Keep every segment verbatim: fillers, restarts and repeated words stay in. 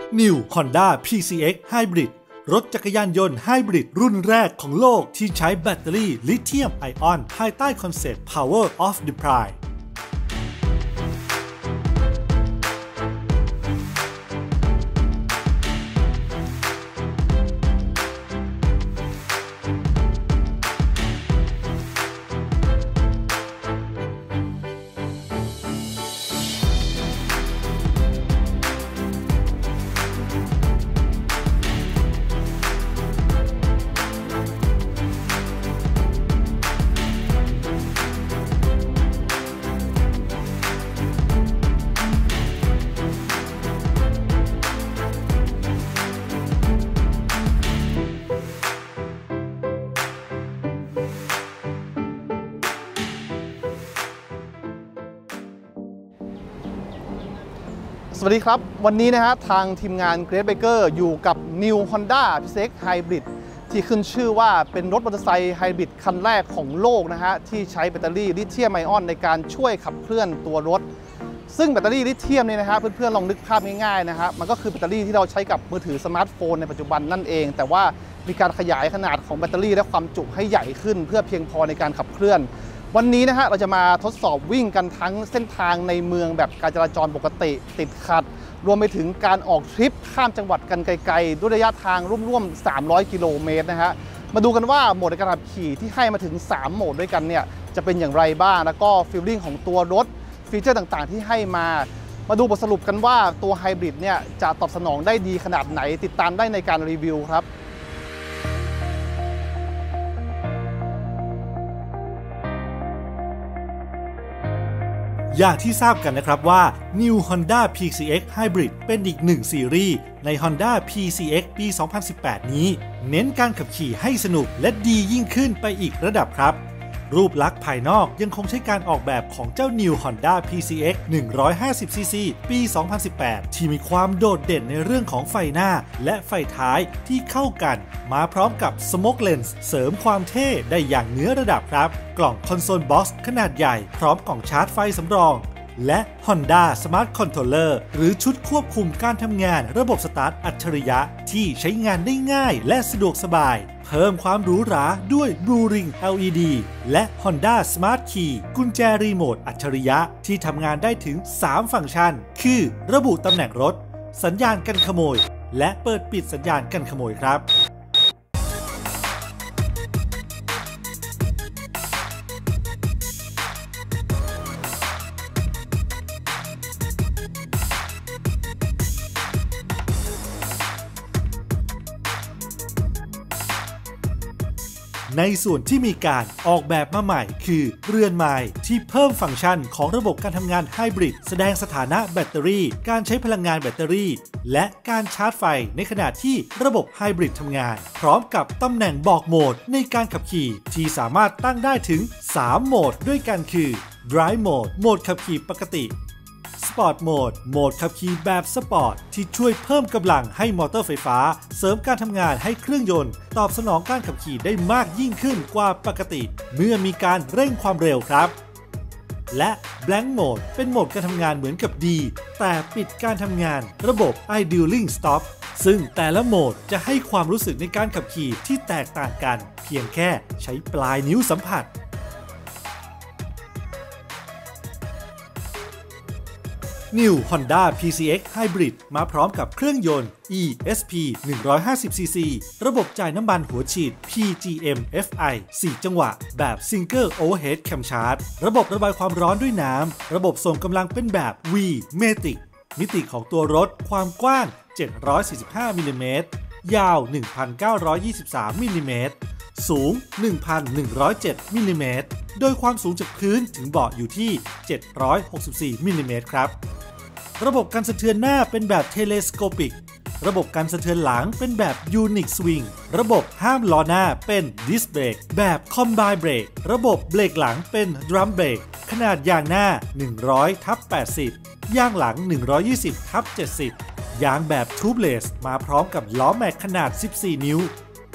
New Honda พี ซี เอ็กซ์ Hybrid รถจักรยานยนต์ไฮบริดรุ่นแรกของโลกที่ใช้แบตเตอรี่ลิเธียมไอออนภายใต้คอนเซ็ปต์ Power of the Pride สวัสดีครับวันนี้นะฮะทางทีมงาน Great Biker อยู่กับ New Honda พี ซี เอ็กซ์ Hybrid ที่ขึ้นชื่อว่าเป็นรถมอเตอร์ไซค์ไฮบริดคันแรกของโลกนะฮะที่ใช้แบตเตอรี่ลิเธียมไอออนในการช่วยขับเคลื่อนตัวรถซึ่งแบตเตอรี่ลิเธียมเนี่ยนะฮะเพื่อนๆลองนึกภาพง่ายๆนะฮะมันก็คือแบตเตอรี่ที่เราใช้กับมือถือสมาร์ทโฟนในปัจจุบันนั่นเองแต่ว่ามีการขยายขนาดของแบตเตอรี่และความจุให้ใหญ่ขึ้นเพื่อเพียงพอในการขับเคลื่อนวันนี้นะฮะเราจะมาทดสอบวิ่งกันทั้งเส้นทางในเมืองแบบการจราจรปกติติดขัดรวมไปถึงการออกทริปข้ามจังหวัดกันไกลๆด้วยระยะทางร่วมๆสามร้อยกิโลเมตรนะฮะมาดูกันว่าโหมดในการขับขี่ที่ให้มาถึงสามโหมดด้วยกันเนี่ยจะเป็นอย่างไรบ้างแล้วก็ฟีลลิ่งของตัวรถฟีเจอร์ต่างๆที่ให้มามาดูบทสรุปกันว่าตัวไฮบริดเนี่ยจะตอบสนองได้ดีขนาดไหนติดตามได้ในการรีวิวครับอย่างที่ทราบกันนะครับว่า New Honda พี ซี เอ็กซ์ Hybrid เป็นอีกหนึ่งซีรีส์ใน Honda พี ซี เอ็กซ์ ปี สองพันสิบแปด นี้เน้นการขับขี่ให้สนุกและดียิ่งขึ้นไปอีกระดับครับรูปลักษณ์ภายนอกยังคงใช้การออกแบบของเจ้า New Honda พี ซี เอ็กซ์ หนึ่งร้อยห้าสิบ ซี ซี ปี สองพันสิบแปด ที่มีความโดดเด่นในเรื่องของไฟหน้าและไฟท้ายที่เข้ากันมาพร้อมกับ Smoke Lens เสริมความเท่ได้อย่างเหนือระดับครับกล่องคอนโซลบ็อกซ์ขนาดใหญ่พร้อมกล่องชาร์จไฟสำรองและ Honda Smart Controller หรือชุดควบคุมการทำงานระบบสตาร์ทอัจฉริยะที่ใช้งานได้ง่ายและสะดวกสบายเพิ่มความหรูหราด้วย Blue Ring แอล อี ดี และ Honda Smart Key กุญแจรีโมทอัจฉริยะที่ทำงานได้ถึงสามฟังก์ชันคือระบุตำแหน่งรถสัญญาณกันขโมยและเปิดปิดสัญญาณกันขโมยครับในส่วนที่มีการออกแบบมาใหม่คือเรือนไม้ที่เพิ่มฟังก์ชันของระบบการทำงานไฮบริดแสดงสถานะแบตเตอรี่การใช้พลังงานแบตเตอรี่และการชาร์จไฟในขณะที่ระบบไฮบริดทำงานพร้อมกับตำแหน่งบอกโหมดในการขับขี่ที่สามารถตั้งได้ถึงสามโหมดด้วยกันคือ Drive Mode โหมดขับขี่ปกติSport Mode โหมดขับขี่แบบสปอร์ตที่ช่วยเพิ่มกำลังให้มอเตอร์ไฟฟ้าเสริมการทำงานให้เครื่องยนต์ตอบสนองการขับขี่ได้มากยิ่งขึ้นกว่าปกติเมื่อมีการเร่งความเร็วครับและ Blank Mode เป็นโหมดการทำงานเหมือนกับ D แต่ปิดการทำงานระบบ Idling Stop ซึ่งแต่ละโหมดจะให้ความรู้สึกในการขับขี่ที่แตกต่างกันเพียงแค่ใช้ปลายนิ้วสัมผัสNew Honda พี ซี เอ็กซ์ Hybrid มาพร้อมกับเครื่องยนต์ อี เอส พี หนึ่งร้อยห้าสิบ ซี ซี ระบบจ่ายน้ำมันหัวฉีด พี จี เอ็ม เอฟ ไอ สี่ จังหวะแบบ Single Overhead Camshaft ระบบระบายความร้อนด้วยน้ำระบบส่งกำลังเป็นแบบ V-Matic มิติของตัวรถความกว้าง เจ็ดร้อยสี่สิบห้า มิลลิเมตร ยาว หนึ่งพันเก้าร้อยยี่สิบสาม มิลลิเมตร สูง หนึ่งพันหนึ่งร้อยเจ็ด มิลลิเมตร โดยความสูงจากพื้นถึงเบาะอยู่ที่ เจ็ดร้อยหกสิบสี่ มิลลิเมตร ครับระบบกันสะเทือนหน้าเป็นแบบเทเลสโคปิกระบบกันสะเทือนหลังเป็นแบบยูนิคสวิงระบบห้ามล้อหน้าเป็นดิสเบรกแบบคอมไบเบรกระบบเบรกหลังเป็นดรัมเบรกขนาดยางหน้า หนึ่งร้อย ทับ แปดสิบ ยางหลัง หนึ่งร้อยยี่สิบ ทับ เจ็ดสิบ ยางแบบทูบเลสมาพร้อมกับล้อแม็กขนาด สิบสี่ นิ้ว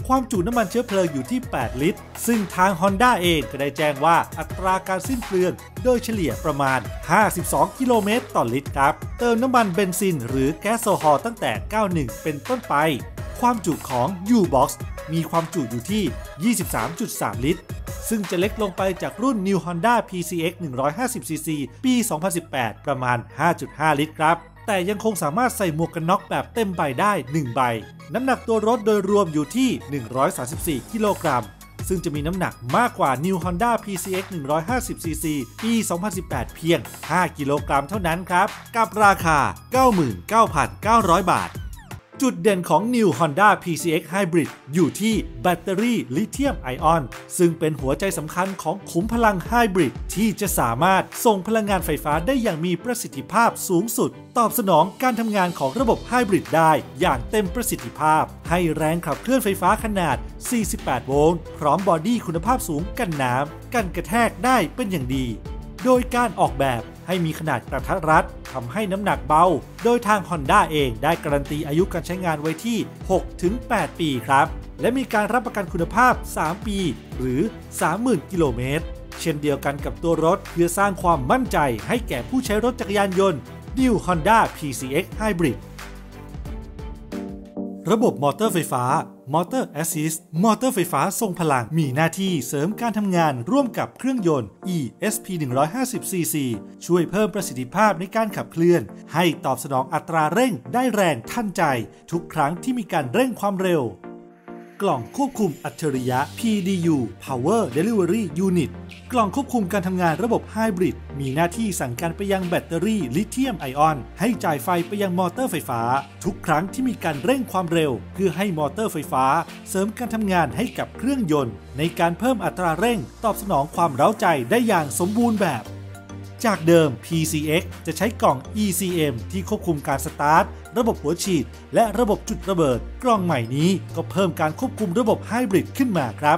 ความจุน้ำมันเชื้อเพลิงอยู่ที่แปดลิตรซึ่งทาง Honda เองก็ได้แจ้งว่าอัตราการสิ้นเปลืองโดยเฉลี่ยประมาณห้าสิบสองกิโลเมตรต่อลิตรครับเติมน้ำมันเบนซินหรือแก๊สโซฮอลตั้งแต่เก้าสิบเอ็ดเป็นต้นไปความจุของ U-Box มีความจุอยู่ที่ ยี่สิบสามจุดสาม ลิตรซึ่งจะเล็กลงไปจากรุ่น New Honda พี ซี เอ็กซ์ หนึ่งร้อยห้าสิบซีซี ปี สองพันสิบแปด ประมาณ ห้าจุดห้า ลิตรครับแต่ยังคงสามารถใส่หมวกกันน็อกแบบเต็มใบได้หนึ่งใบน้ำหนักตัวรถโดยรวมอยู่ที่หนึ่งร้อยสามสิบสี่กิโลกรัมซึ่งจะมีน้ำหนักมากกว่า New Honda พี ซี เอ็กซ์ หนึ่งร้อยห้าสิบซีซี ปี สองพันสิบแปด เพียงห้ากิโลกรัมเท่านั้นครับกับราคา เก้าหมื่นเก้าพันเก้าร้อย บาทจุดเด่นของ New Honda พี ซี เอ็กซ์ Hybrid อยู่ที่แบตเตอรี่ลิเธียมไอออนซึ่งเป็นหัวใจสำคัญของขุมพลังไฮบริดที่จะสามารถส่งพลังงานไฟฟ้าได้อย่างมีประสิทธิภาพสูงสุดตอบสนองการทำงานของระบบไฮบริดได้อย่างเต็มประสิทธิภาพให้แรงขับเคลื่อนไฟฟ้าขนาดสี่สิบแปดโวลต์พร้อมบอดี้คุณภาพสูงกันน้ำกันกระแทกได้เป็นอย่างดีโดยการออกแบบให้มีขนาดกระทัดรัดทำให้น้ำหนักเบาโดยทาง Honda เองได้การันตีอายุการใช้งานไว้ที่ หกถึงแปด ปีครับและมีการรับประกันคุณภาพสามปีหรือ สามหมื่น กิโลเมตรเช่นเดียวกันกับตัวรถเพื่อสร้างความมั่นใจให้แก่ผู้ใช้รถจักรยานยนต์ New Honda พี ซี เอ็กซ์ Hybridระบบมอเตอร์ไฟฟ้ามอเตอร์แอสซิสต์มอเตอร์ไฟฟ้าทรงพลังมีหน้าที่เสริมการทำงานร่วมกับเครื่องยนต์ อี เอส พี หนึ่งร้อยห้าสิบซีซี ช่วยเพิ่มประสิทธิภาพในการขับเคลื่อนให้ตอบสนองอัตราเร่งได้แรงทันใจทุกครั้งที่มีการเร่งความเร็วกล่องควบคุมอัจฉริยะ พี ดี ยู Power Delivery Unit กล่องควบคุมการทำงานระบบไฮบริดมีหน้าที่สั่งการไปยังแบตเตอรี่ลิเธียมไอออนให้จ่ายไฟไปยังมอเตอร์ไฟฟ้าทุกครั้งที่มีการเร่งความเร็วเพื่อให้มอเตอร์ไฟฟ้าเสริมการทำงานให้กับเครื่องยนต์ในการเพิ่มอัตราเร่งตอบสนองความเร้าใจได้อย่างสมบูรณ์แบบจากเดิม พี ซี เอ็กซ์ จะใช้กล่อง อี ซี เอ็ม ที่ควบคุมการสตาร์ทระบบหัวฉีดและระบบจุดระเบิดกล่องใหม่นี้ก็เพิ่มการควบคุมระบบไฮบริดขึ้นมาครับ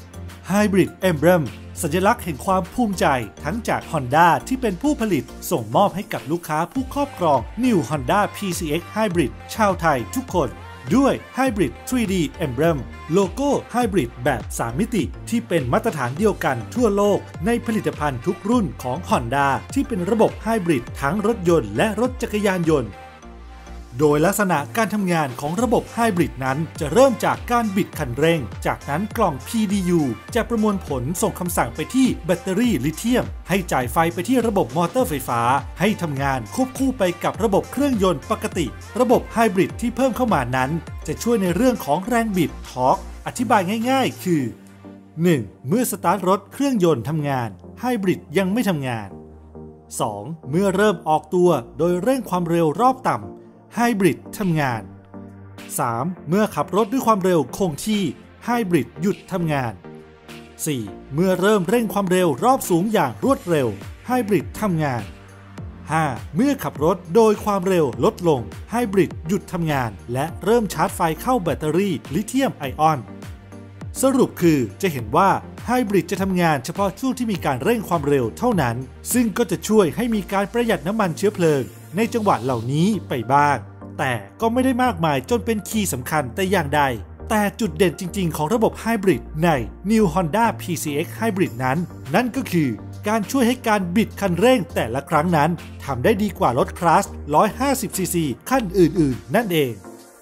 Hybrid Emblem สัญลักษณ์แห่งความภูมิใจทั้งจาก Honda ที่เป็นผู้ผลิตส่งมอบให้กับลูกค้าผู้ครอบครอง New Honda พี ซี เอ็กซ์ Hybrid ชาวไทยทุกคนด้วย Hybrid ทรี ดี Emblem โลโก้ Hybrid แบบสามมิติที่เป็นมาตรฐานเดียวกันทั่วโลกในผลิตภัณฑ์ทุกรุ่นของ Honda ที่เป็นระบบไฮบริดทั้งรถยนต์และรถจักรยานยนต์โดยลักษณะการทำงานของระบบไฮบริดนั้นจะเริ่มจากการบิดคันเร่งจากนั้นกล่อง พี ดี ยู จะประมวลผลส่งคำสั่งไปที่แบตเตอรี่ลิเธียมให้จ่ายไฟไปที่ระบบมอเตอร์ไฟฟ้าให้ทำงานควบคู่ไปกับระบบเครื่องยนต์ปกติระบบไฮบริดที่เพิ่มเข้ามานั้นจะช่วยในเรื่องของแรงบิดทอร์กอธิบายง่ายๆคือ หนึ่ง เมื่อสตาร์ทรถเครื่องยนต์ทำงานไฮบริดยังไม่ทำงาน สอง เมื่อเริ่มออกตัวโดยเร่งความเร็วรอบต่ำไฮบริดทำงาน สาม เมื่อขับรถด้วยความเร็วคงที่ไฮบริดหยุดทำงาน สี่ เมื่อเริ่มเร่งความเร็วรอบสูงอย่างรวดเร็วไฮบริดทำงาน ห้า เมื่อขับรถโดยความเร็วลดลงไฮบริดหยุดทำงานและเริ่มชาร์จไฟเข้าแบตเตอรี่ลิเธียมไอออนสรุปคือจะเห็นว่าไฮบริดจะทำงานเฉพาะช่วงที่มีการเร่งความเร็วเท่านั้นซึ่งก็จะช่วยให้มีการประหยัดน้ำมันเชื้อเพลิงในจังหวะเหล่านี้ไปบ้างแต่ก็ไม่ได้มากมายจนเป็นคีย์สำคัญแต่อย่างใดแต่จุดเด่นจริงๆของระบบไฮบริดใน New Honda พี ซี เอ็กซ์ Hybrid นั้นนั่นก็คือการช่วยให้การบิดคันเร่งแต่ละครั้งนั้นทำได้ดีกว่ารถคลาส หนึ่งร้อยห้าสิบซีซี คันอื่นๆนั่นเอง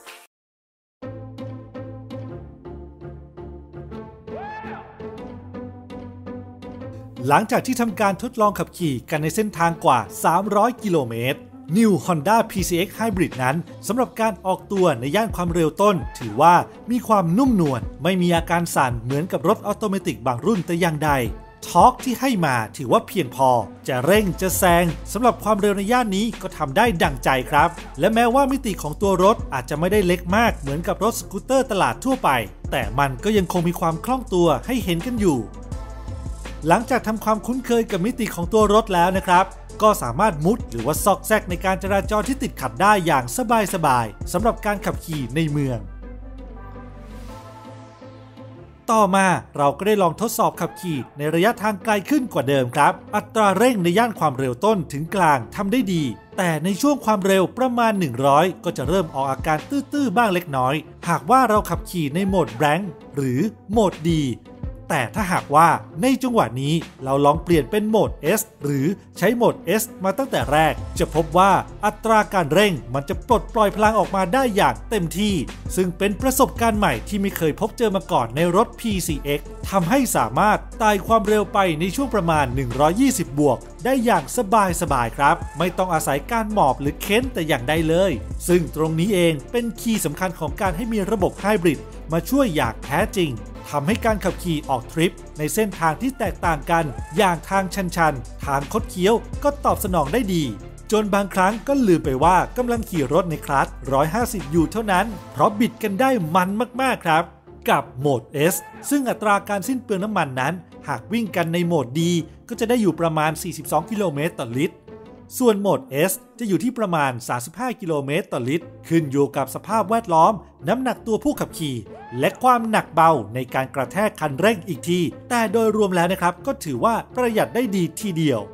หลังจากที่ทำการทดลองขับขี่กันในเส้นทางกว่าสามร้อยกิโลเมตร New Honda พี ซี เอ็กซ์ Hybrid นั้นสำหรับการออกตัวในย่านความเร็วต้นถือว่ามีความนุ่มนวลไม่มีอาการสั่นเหมือนกับรถออโตเมติกบางรุ่นแต่อย่างใดทอร์กที่ให้มาถือว่าเพียงพอจะเร่งจะแซงสำหรับความเร็วในย่านนี้ก็ทำได้ดั่งใจครับและแม้ว่ามิติของตัวรถอาจจะไม่ได้เล็กมากเหมือนกับรถสกูตเตอร์ตลาดทั่วไปแต่มันก็ยังคงมีความคล่องตัวให้เห็นกันอยู่หลังจากทำความคุ้นเคยกับมิติของตัวรถแล้วนะครับก็สามารถมุดหรือว่าซอกแซกในการจราจรที่ติดขัดได้อย่างสบายๆสำหรับการขับขี่ในเมืองต่อมาเราก็ได้ลองทดสอบขับขี่ในระยะทางไกลขึ้นกว่าเดิมครับอัตราเร่งในย่านความเร็วต้นถึงกลางทำได้ดีแต่ในช่วงความเร็วประมาณหนึ่งร้อยก็จะเริ่มออกอาการตื้อๆบ้างเล็กน้อยหากว่าเราขับขี่ในโหมดแบงค์หรือโหมด Dแต่ถ้าหากว่าในจังหวะนี้เราลองเปลี่ยนเป็นโหมด S หรือใช้โหมด S มาตั้งแต่แรกจะพบว่าอัตราการเร่งมันจะปลดปล่อยพลังออกมาได้อย่างเต็มที่ซึ่งเป็นประสบการณ์ใหม่ที่ไม่เคยพบเจอมาก่อนในรถ พี ซี เอ็กซ์ ทำให้สามารถไต่ความเร็วไปในช่วงประมาณหนึ่งร้อยยี่สิบบวกได้อย่างสบายๆครับไม่ต้องอาศัยการหมอบหรือเค้นแต่อย่างใดเลยซึ่งตรงนี้เองเป็นคีย์สำคัญของการให้มีระบบไฮบริดมาช่วยอย่างแท้จริงทำให้การขับขี่ออกทริปในเส้นทางที่แตกต่างกันอย่างทางชันๆทางคดเคี้ยวก็ตอบสนองได้ดีจนบางครั้งก็ลืมไปว่ากำลังขี่รถในคลาสหนึ่งร้อยห้าสิบอยู่เท่านั้นเพราะบิดกันได้มันมากๆครับกับโหมด S ซึ่งอัตราการสิ้นเปลืองน้ำมันนั้นหากวิ่งกันในโหมด D ก็จะได้อยู่ประมาณสี่สิบสองกิโลเมตรต่อลิตรส่วนโหมด S จะอยู่ที่ประมาณสามสิบห้ากิโลเมตรต่อลิตรขึ้นอยู่กับสภาพแวดล้อมน้ำหนักตัวผู้ขับขี่และความหนักเบาในการกระแทกคันเร่งอีกทีแต่โดยรวมแล้วนะครับก็ถือว่าประหยัดได้ดีทีเดียว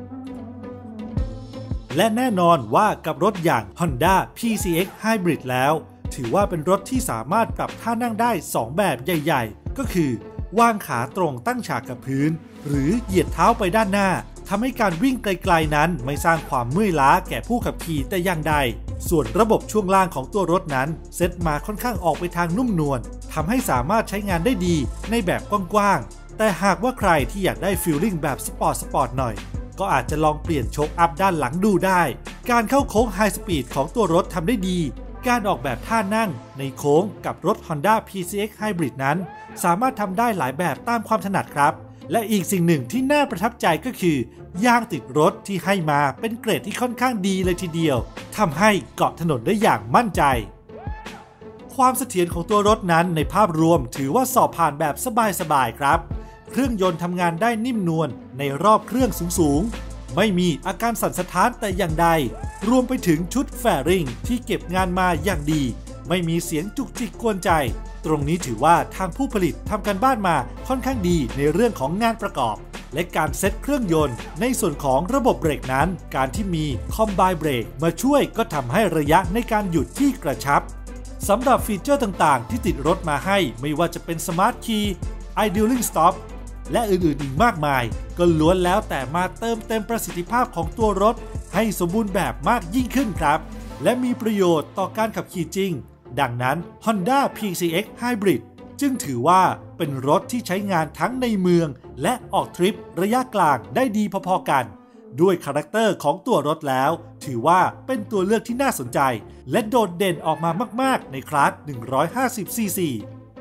และแน่นอนว่ากับรถอย่าง Honda พี ซี เอ็กซ์ Hybrid แล้วถือว่าเป็นรถที่สามารถปรับท่านั่งได้สองแบบใหญ่ๆก็คือวางขาตรงตั้งฉากกับพื้นหรือเหยียดเท้าไปด้านหน้าทำให้การวิ่งไกลๆนั้นไม่สร้างความเมื่อยล้าแก่ผู้ขับขี่แต่อย่างใดส่วนระบบช่วงล่างของตัวรถนั้นเซตมาค่อนข้างออกไปทางนุ่มนวลทำให้สามารถใช้งานได้ดีในแบบกว้างๆแต่หากว่าใครที่อยากได้ฟีลลิ่งแบบสปอร์ตสปอร์ตหน่อยก็อาจจะลองเปลี่ยนโชคอัพด้านหลังดูได้การเข้าโค้งไฮสปีดของตัวรถทำได้ดีการออกแบบท่านั่งในโค้งกับรถ Honda พี ซี เอ็กซ์ Hybrid นั้นสามารถทำได้หลายแบบตามความถนัดครับและอีกสิ่งหนึ่งที่น่าประทับใจก็คือยางติดรถที่ให้มาเป็นเกรดที่ค่อนข้างดีเลยทีเดียวทำให้เกาะถนนได้อย่างมั่นใจความเสถียรของตัวรถนั้นในภาพรวมถือว่าสอบผ่านแบบสบายๆครับเครื่องยนต์ทำงานได้นิ่มนวลในรอบเครื่องสูงๆไม่มีอาการสั่นสะท้านแต่อย่างใดรวมไปถึงชุดแฟริงที่เก็บงานมาอย่างดีไม่มีเสียงจุกจิกกวนใจตรงนี้ถือว่าทางผู้ผลิตทำการบ้านมาค่อนข้างดีในเรื่องของงานประกอบและการเซตเครื่องยนต์ในส่วนของระบบเบรกนั้นการที่มีคอมไบเบรกมาช่วยก็ทำให้ระยะในการหยุดที่กระชับสำหรับฟีเจอร์ต่างๆที่ติดรถมาให้ไม่ว่าจะเป็น Smart Key Idling Stop และอื่นๆอีกมากมายก็ล้วนแล้วแต่มาเติมเต็มประสิทธิภาพของตัวรถให้สมบูรณ์แบบมากยิ่งขึ้นครับและมีประโยชน์ต่อการขับขี่จริงดังนั้น Honda พี ซี เอ็กซ์ Hybrid จึงถือว่าเป็นรถที่ใช้งานทั้งในเมืองและออกทริประยะกลางได้ดีพอๆกันด้วยคาแรคเตอร์ของตัวรถแล้วถือว่าเป็นตัวเลือกที่น่าสนใจและโดดเด่นออกมามากๆในคลาสหนึ่งร้อยห้าสิบซีซี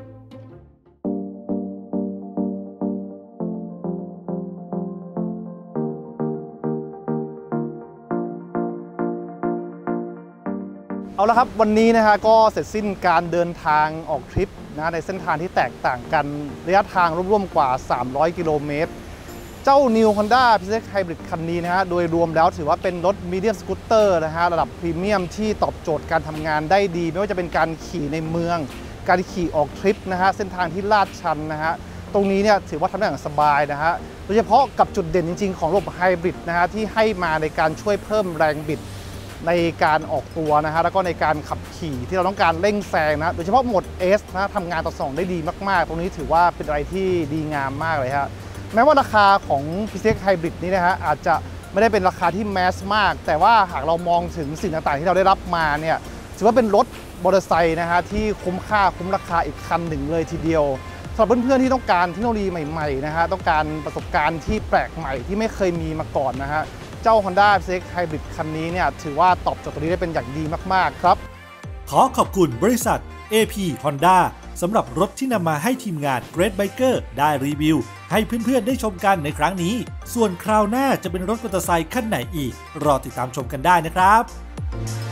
เอาละครับวันนี้นะฮะก็เสร็จสิ้นการเดินทางออกทริปนะในเส้นทางที่แตกต่างกันระยะทางร่วมๆกว่าสามร้อยกิโลเมตรเจ้า New Honda พี ซี เอ็กซ์ Hybrid คันนี้นะฮะโดยรวมแล้วถือว่าเป็นรถมีเดียมสกูตเตอร์นะฮะระดับพรีเมียมที่ตอบโจทย์การทำงานได้ดีไม่ว่าจะเป็นการขี่ในเมืองการขี่ออกทริปนะฮะเส้นทางที่ลาดชันนะฮะตรงนี้เนี่ยถือว่าทำได้อย่างสบายนะฮะโดยเฉพาะกับจุดเด่นจริงๆของระบบไฮบริดนะฮะที่ให้มาในการช่วยเพิ่มแรงบิดในการออกตัวนะฮะแล้วก็ในการขับขี่ที่เราต้องการเร่งแซงนะโดยเฉพาะโหมด S นะทำงานต่อสองได้ดีมากๆตรงนี้ถือว่าเป็นอะไรที่ดีงามมากเลยฮะแม้ว่าราคาของ พี ซี เอ็กซ์ Hybrid นี้นะฮะอาจจะไม่ได้เป็นราคาที่แมสมากแต่ว่าหากเรามองถึงสิ่งต่างๆที่เราได้รับมาเนี่ยถือว่าเป็นรถมอเตอร์ไซค์นะฮะที่คุ้มค่าคุ้มราคาอีกคันหนึ่งเลยทีเดียวสำหรับเพื่อนๆที่ต้องการเทคโนโลยีใหม่ๆนะฮะต้องการประสบการณ์ที่แปลกใหม่ที่ไม่เคยมีมาก่อนนะฮะเจ้า Honda พี ซี เอ็กซ์ Hybrid คันนี้เนี่ยถือว่าตอบโจทย์ตัวนี้ได้เป็นอย่างดีมากๆครับขอขอบคุณบริษัท เอ พี Honda สำหรับรถที่นำมาให้ทีมงาน Great Biker ได้รีวิวให้เพื่อนๆได้ชมกันในครั้งนี้ส่วนคราวหน้าจะเป็นรถมอเตอร์ไซค์คันไหนอีกรอติดตามชมกันได้นะครับ